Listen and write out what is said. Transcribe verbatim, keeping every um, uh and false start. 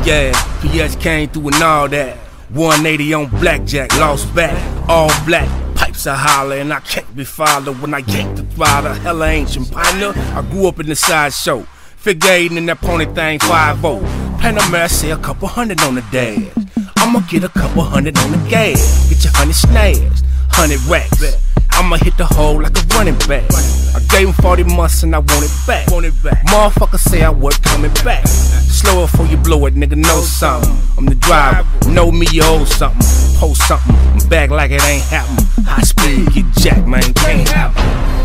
Yeah, P S came through and all that. one eighty on blackjack, lost back, all black. Pipes are holler and I can't be followed when I yank the throttle. Hella ancient partner, I grew up in the sideshow. Figure eightin' in that pony thing, five oh. Panamera say a couple hundred on the dash. I'ma get a couple hundred on the gas. Get your hundred snares, hundred racks. I'ma hit the hole like a running back. I gave him forty months and I want it back. Want it back. Motherfucker say I wasn't coming back. Slow it before you blow it, nigga, know something. I'm the driver, know me, you owe something. Post something, I'm back like it ain't happening. High speed, get jacked, man, can't happen.